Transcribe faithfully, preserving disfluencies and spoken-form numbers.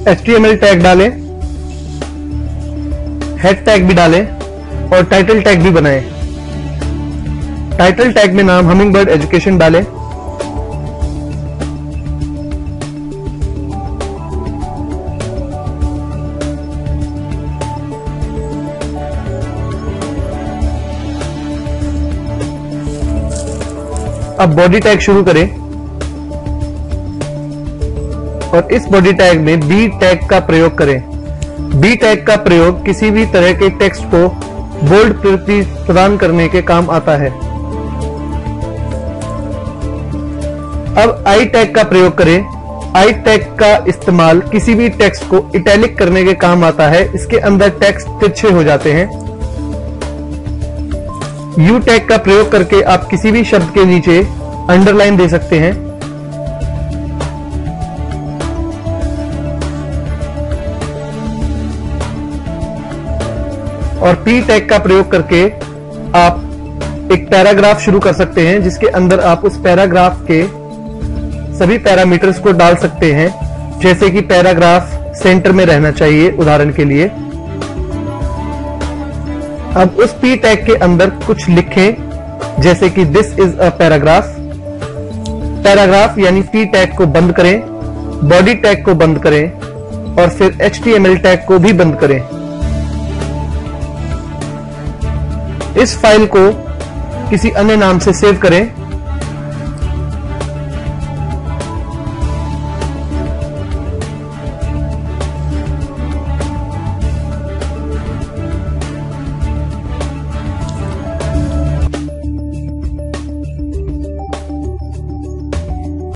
H T M L tag डालें, head tag भी डालें और टाइटल टैग भी बनाएं। टाइटल टैग में नाम हमिंगबर्ड एजुकेशन डालें। अब बॉडी टैग शुरू करें और इस बॉडी टैग में बी टैग का प्रयोग करें। बी टैग का प्रयोग किसी भी तरह के टेक्स्ट को बोल्ड प्रदान करने के काम आता है। अब आई टैग का प्रयोग करें। आई टैग का इस्तेमाल किसी भी टेक्स्ट को इटैलिक करने के काम आता है। इसके अंदर टेक्स्ट तिरछे हो जाते हैं। यू टैग का प्रयोग करके आप किसी भी शब्द के नीचे अंडरलाइन दे सकते हैं। और पी टैग का प्रयोग करके आप एक पैराग्राफ शुरू कर सकते हैं, जिसके अंदर आप उस पैराग्राफ के सभी पैरामीटर्स को डाल सकते हैं, जैसे कि पैराग्राफ सेंटर में रहना चाहिए उदाहरण के लिए। अब उस पी टैग के अंदर कुछ लिखें, जैसे कि this is a paragraph. Paragraph यानी पी टैग को बंद करें, बॉडी टैग को बंद करें और फिर H T M L tag को भी बंद करें। इस फाइल को किसी अन्य नाम से सेव करें